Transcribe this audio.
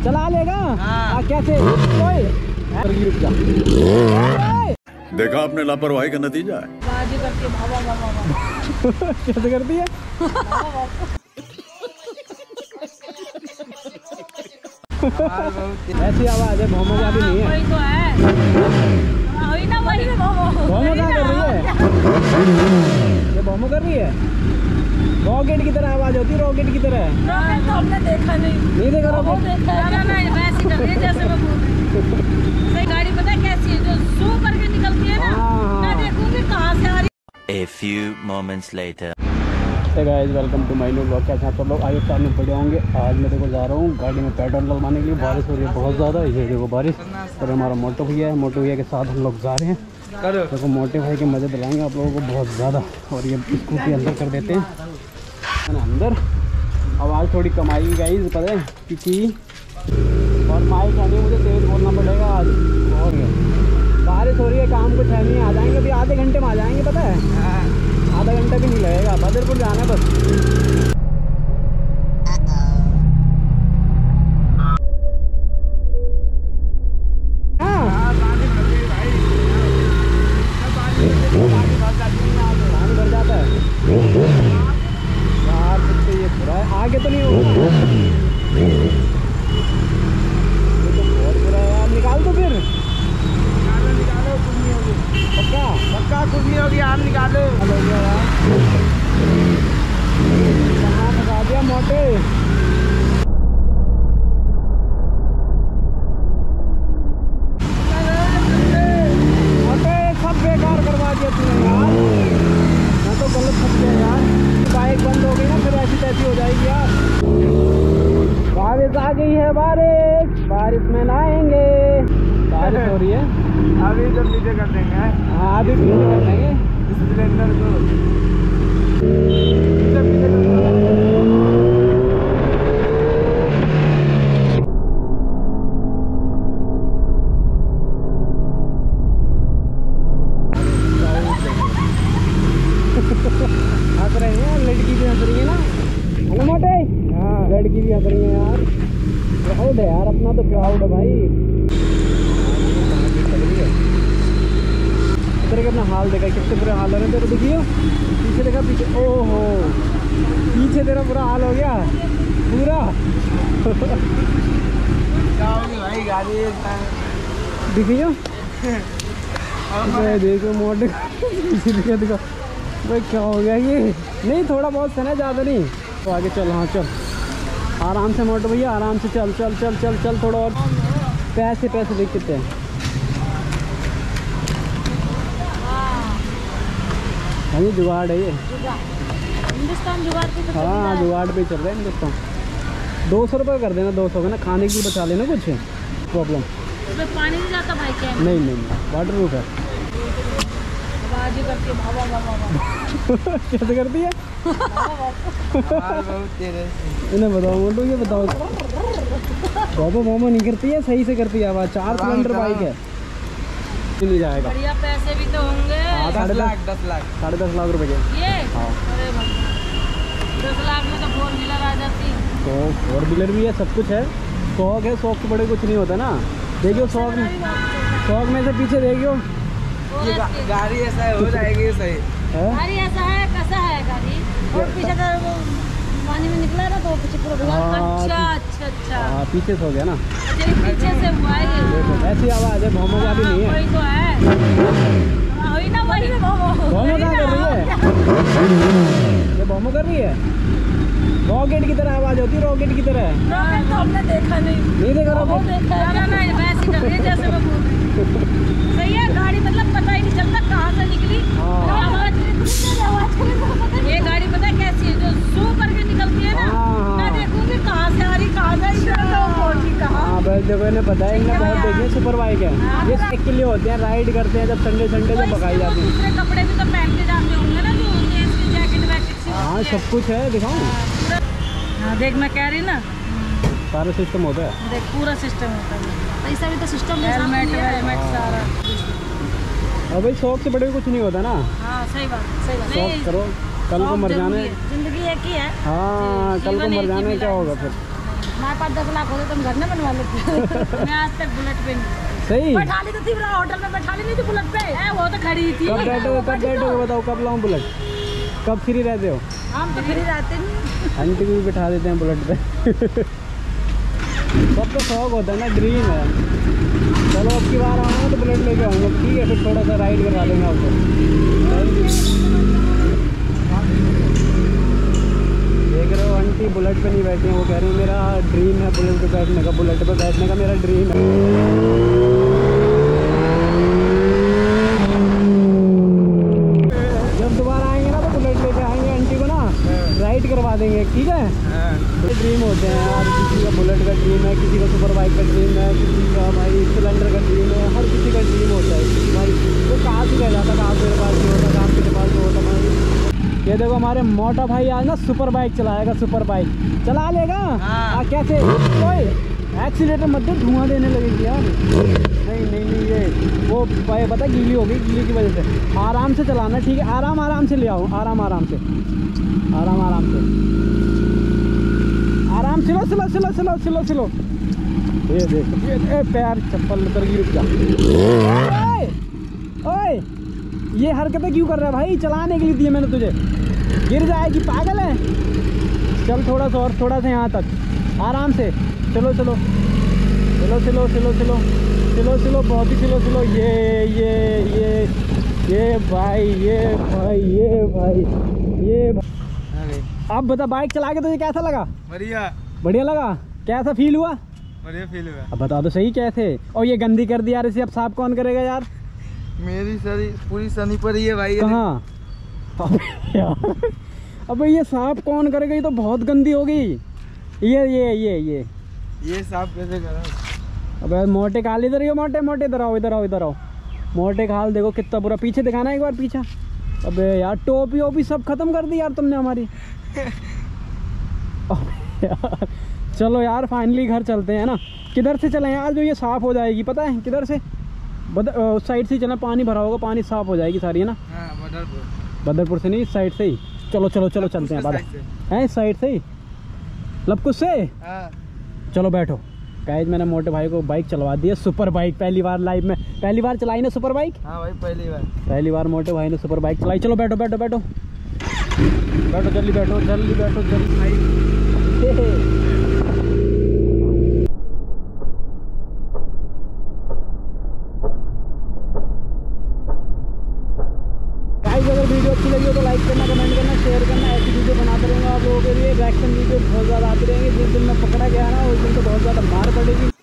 चला लेगा। हाँ कैसे रुक जा। देखा आपने लापरवाही का नतीजा है। बाजी करके भावा भावा कैसे करती है? ऐसी आवाज है, भौमो का भी नहीं है। वही तो है, वही ना वही भौमो क्या कर रही है? ये भौमो कर रही है। रॉकेट की तरह आवाज होती है, रॉकेट की तरह। रॉकेट तो हमने देखा नहीं देखा वो देखा है ना, वैसे कर रही है जैसे मैं बोल रही हूँ। सही गाड़ी पता है कैसी है, जो सू करके निकलती है ना, मैं देखूंगी कहाँ से आ रही। A few moments later. Hey guys, welcome to my new blog. कैसे आप सब लोग? आइए सामने पड़े होंगे। आज मैं देखो जा रहा हूँ गाड़ी में पेट्रोल डलवाने के लिए। बारिश हो रही है बहुत ज़्यादा, ये देखो बारिश। और हमारा मोटो भैया है, मोटो भैया के साथ हम लोग जा रहे हैं। देखो मोटे भाई के मज़े दिलाएंगे आप लोगों को बहुत ज़्यादा। और ये स्कूटी अंदर कर देते हैं अंदर। आवाज़ थोड़ी कम आएगी गाइस, पता है क्योंकि और माइक आने मुझे तेज़ बोलना पड़ेगा आज। और बारिश हो रही है, काम कुछ है नहीं। आ जाएंगे अभी आधे घंटे में आ जाएंगे, पता है आधा घंटा भी नहीं लगेगा। बदरपुर जाना है बस। भर जाता है यार, ये बुरा है। आगे तो नहीं होगा, ये तो बहुत बुरा है यार। निकाल दो फिर, निकालो कुछ नहीं होगी। पक्का कुछ नहीं होगी, आप निकालो। हो गया यार, कहाँ फंसा दिया मोटे। मोटे सब बेकार करवा दिया तूने यार। मैं तो गलत फंस गया यार। बाइक बंद हो गई ना, फिर ऐसी तैसी हो जाएगी यार। बारिश आ गई है, बारिश में नहाएंगे। बारिश हो रही है, अभी तो पीछे कर देंगे। हाँ अभी पीछे कर देंगे स्प्लेंडर को। हंस रहे हैं, लड़की भी हंस रही है ना, है ना मोटे? हाँ लड़की भी हंस रही है यार। प्राउड है यार, अपना तो प्राउड है भाई। इधर के अपना हाल देखा, कितने बुरे हाल हो रहे हैं तेरे। देखियो पीछे देखा, पीछे ओहो पीछे तेरा बुरा हाल हो गया पूरा। भाई गाड़ी देखियो देखो मोटे देखो भाई क्या हो गया ये। नहीं थोड़ा बहुत है ना, ज़्यादा नहीं। तो आगे चल, हाँ चल आराम से मोटे भैया, आराम से चल चल चल चल चल। थोड़ा और पैसे देख कितने हैं। हाँ ये जुगाड़ है, ये हिंदुस्तान जुगाड़ पे। हाँ जुगाड़ पे चल रहे हैं हिंदुस्तान। 200 रुपये कर देना, 200 का ना, खाने की बचा लेना कुछ प्रॉब्लम। उसमें पानी नहीं जाता भाई क्या? नहीं वाटर प्रूफ है। बाजी करके भावा भावा कैसे करती है? इन्हें बताओ मोटू, ये बताओ। मोमो नहीं करती है, सही से करती है आवाज़। 4 सिलेंडर बाइक है, नहीं जाएगा। बढ़िया पैसे भी तो होंगे। 10 लाख 10.5 लाख रुपए के। ये हाँ अरे भगवान, 10 लाख में तो 4 व्हीलर आ जाती। तो 4 व्हीलर भी है, सब कुछ है। शौक है, शौक से बड़े कुछ नहीं होता ना। देखियो शौक में से पीछे देखियो, गाड़ी ऐसा है, हो जाएगी सही। गाड़ी ऐसा है, कैसा है गाड़ी। और पीछे तो वो पानी में निकला ना, तो पीछे पूरा घुमा। अच्छा हाँ पीछे से हो गया ना, पीछे से हुआ है ये। ऐसी आवाज़ है, भौमो का भी नहीं है। वही तो है, वही ना वही। भौमो क्या कर रही है? ये भौमो कर रही है। रॉकेट की तरह आवाज़ होती है, रॉकेट की तरह। रॉकेट तो हमने देखा नहीं देखा वो देखा है ना, वैसे कर रही है जैसे मैं बोल रही हूँ। सही है, गाड़ी मतलब पता ही नहीं चलता कहाँ से निकली। ये गाड़ी पता है कैसी है, जो सू करके निकलती है ना, मैं देखूंगी कहाँ से आ रही कहाँ से पहुंची कहाँ। हाँ बस देखो इन्हें पता है, इन्हें बहुत देखिए सुपर बाइक है। ये साइकिल के लिए होते हैं, राइड करते हैं जब संडे जब भगाई जाती है। दूसरे कपड़े भी तो पहन के जाते होंगे ना, जो होते हैं इसकी जैकेट वैकेट। हाँ सब कुछ है, दिखाऊँ? हाँ देख, मैं कह रही ना सारा सिस्टम होता है। देख पूरा सिस्टम होता है, पैसा भी तो सिस्टम। हेलमेट सारा। और भाई शौक से बड़े कुछ नहीं होता ना। हाँ सही बात शौक करो, कल को मर जाने। जिंदगी एक ही है। हाँ कल को मर जाने क्या होगा फिर। हमारे पास 10 लाख होते तो हम घर में बनवा लेते। मैं आज तक बुलेट पे नहीं सही बैठा ली तो थी, होटल में बैठा ली नहीं थी बुलेट पे। वो तो खड़ी थी। कब बैठोगे बताओ, कब लाऊं बुलेट? कब फ्री रहते हो? हम तो फ्री रहते नहीं। आंटी को भी बिठा देते हैं बुलेट पे। सबको शौक होता है ना, ड्रीम है। चलो अब की बार आऊँगा तो बुलेट लेके आऊँगा, ठीक है? फिर थोड़ा सा राइड करवा देंगे आपको। देख रहे हो आंटी बुलेट पे नहीं बैठी हैं, वो कह रही है मेरा ड्रीम है बुलेट पे बैठने का, बुलेट पे बैठने का मेरा ड्रीम है। जब दोबारा आएंगे ना तो बुलेट लेके आएंगे, आंटी को ना राइड करवा देंगे, ठीक है? ड्रीम होते हैं यार, किसी का बुलेट का ड्रीम है, किसी का सुपर बाइक का ड्रीम है, किसी का भाई स्प्लेंडर का ड्रीम है, हर किसी का ड्रीम होता है भाई। वो कहाँ से रह जाता, कहाँ मेरे पास नहीं होता, कहाँ मेरे पास होता भाई। ये देखो हमारे मोटा भाई आज ना सुपर बाइक चलाएगा, सुपर बाइक चला लेगा। कैसे? कोई एक्सीलेटर मत दे, धुआं देने लगेगी यार। नहीं ये वो भाई पता गीली हो गई, गीली की वजह से। आराम से चलाना, ठीक है? आराम से ले आओ, आराम से स्लो। ये देख, ये पैर चप्पल उतर गई, रुक जा। ओए ये हरकतें क्यों कर रहा है भाई? चलाने के लिए दिए मैंने तुझे, गिर जाएगी, पागल है? चल थोड़ा सा और, थोड़ा सा यहाँ तक, आराम से चलो, बहुत ही स्लो। ये भाई। अब बता, बाइक चला के तुझे कैसा लगा? बढ़िया लगा। कैसा फील हुआ? बढ़िया फील हुआ। अब बता दो सही कैसे? और ये गंदी कर दी यार, इसे अब साफ कौन करेगा यार? मेरी सारी पूरी सनी पर ही है भाई। कहाँ? यार अबे ये साफ कौन करेगा? ये तो बहुत गंदी हो गई। ये साफ कैसे करा? अबे मोटे खाल इधर ही हो, मोटे इधर आओ। मोटे खाल देखो कितना बुरा, पीछे दिखाना एक बार पीछे। अबे यार टोपी ओपी सब खत्म कर दी यार तुमने हमारी। यार चलो यार फाइनली घर चलते हैं ना। किधर से चले यार? जो ये साफ हो जाएगी, पता है किधर से? उस साइड से चलना, पानी भरा होगा, पानी साफ हो जाएगी सारी, है ना? बदरपुर से नहीं, इस साइड से ही। चलो चलते हैं बाद है, इस साइड से ही, लपकुश से। चलो बैठो। गाइस मैंने मोटे भाई को बाइक चलवा दी है, सुपर बाइक। पहली बार लाइफ में, पहली बार चलाई ना सुपर बाइक? हाँ भाई पहली बार मोटे भाई ने सुपर बाइक चलाई। चलो बैठो जल्दी बैठो भाई। अगर वीडियो अच्छी लगी हो तो लाइक करना, कमेंट करना, शेयर करना। ऐसी वीडियो बनाते रहेंगे आप लोगों के लिए। रिएक्शन वीडियो बहुत ज़्यादा आती रहेंगी। जिस दिन में पकड़ा गया ना उस दिन तो बहुत ज़्यादा मार पड़ेगी।